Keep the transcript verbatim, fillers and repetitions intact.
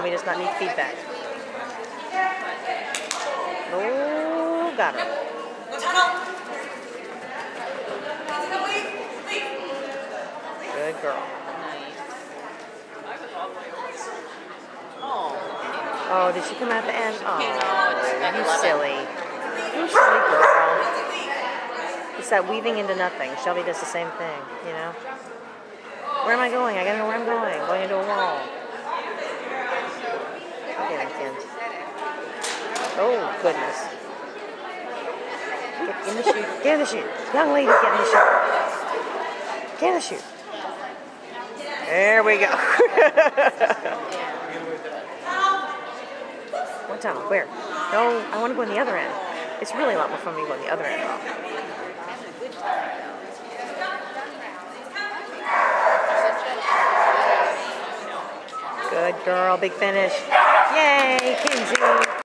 Mommy does not need feedback. Oh, got her. Good girl. Oh, did she come out the end? Oh, you silly. You silly girl. It's that weaving into nothing. Shelby does the same thing, you know? Where am I going? I gotta know where I'm going. I'm going into a wall. Okay, then, Ken. Oh, goodness. Get in the chute. Get in the chute. Young lady, get in the chute. Get in the chute. There we go. One time. Where? No, I want to go on the other end. It's really a lot more fun when you go on the other end. Good girl. Big finish. Yay, Kinsey.